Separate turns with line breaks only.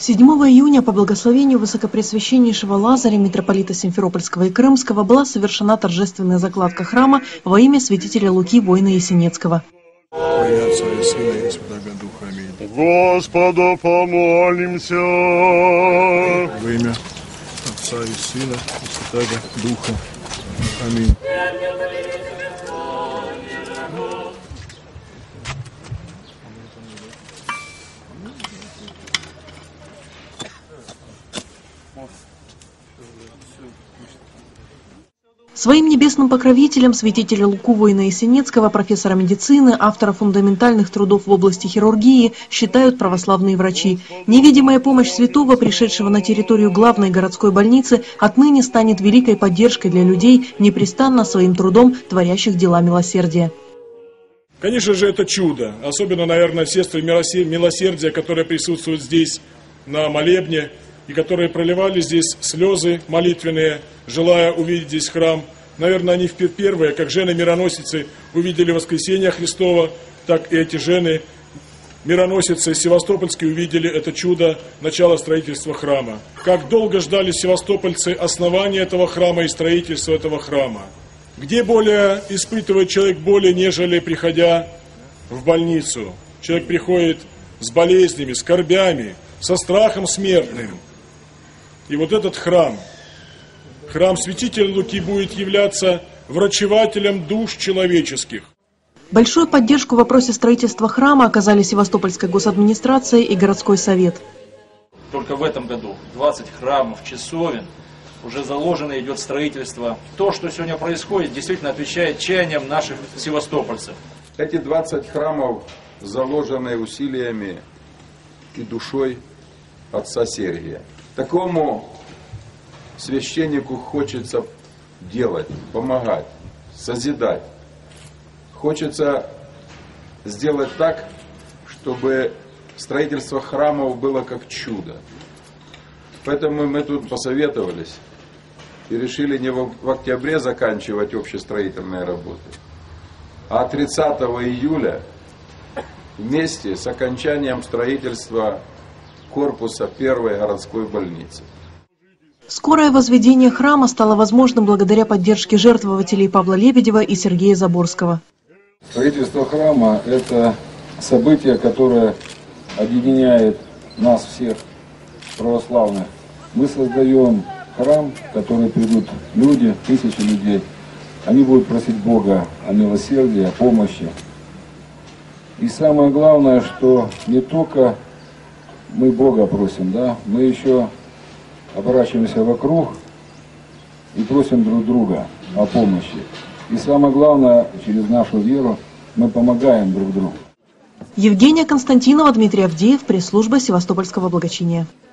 7 июня по благословению Высокопреосвященнейшего Лазаря, митрополита Симферопольского и Крымского, была совершена торжественная закладка храма во имя святителя Луки воина Есенецкого.
Господу помолимся.
Во имя Отца и Сына и Святаго Духа. Аминь.
Своим небесным покровителем святителя Луку воина Есенецкого, профессора медицины, автора фундаментальных трудов в области хирургии, считают православные врачи. Невидимая помощь святого, пришедшего на территорию главной городской больницы, отныне станет великой поддержкой для людей, непрестанно своим трудом творящих дела милосердия.
Конечно же, это чудо. Особенно, наверное, сестры милосердия, которые присутствуют здесь на молебне, и которые проливали здесь слезы молитвенные, желая увидеть здесь храм. Наверное, они первые, как жены-мироносицы, увидели воскресение Христова, так и эти жены-мироносицы севастопольские увидели это чудо начала строительства храма. Как долго ждали севастопольцы основания этого храма и строительства этого храма. Где более испытывает человек боли, нежели приходя в больницу? Человек приходит с болезнями, скорбями, со страхом смертным. И вот этот храм, храм святителя Луки, будет являться врачевателем душ человеческих.
Большую поддержку в вопросе строительства храма оказали Севастопольская госадминистрация и городской совет.
Только в этом году 20 храмов, часовен, уже заложено, идет строительство. То, что сегодня происходит, действительно отвечает чаяниям наших севастопольцев.
Эти 20 храмов заложены усилиями и душой отца Сергия. Такому священнику хочется делать, помогать, созидать. Хочется сделать так, чтобы строительство храмов было как чудо. Поэтому мы тут посоветовались и решили не в октябре заканчивать общестроительные работы, а 30 июля вместе с окончанием строительства корпуса первой городской больницы.
Скорое возведение храма стало возможным благодаря поддержке жертвователей Павла Лебедева и Сергея Заборского.
Строительство храма – это событие, которое объединяет нас всех, православных. Мы создаем храм, в который придут люди, тысячи людей. Они будут просить Бога о милосердии, о помощи. И самое главное, что не только мы Бога просим, да, мы еще оборачиваемся вокруг и просим друг друга о помощи. И самое главное, через нашу веру мы помогаем друг другу.
Евгения Константинова, Дмитрий Авдеев, пресс-служба Севастопольского благочиния.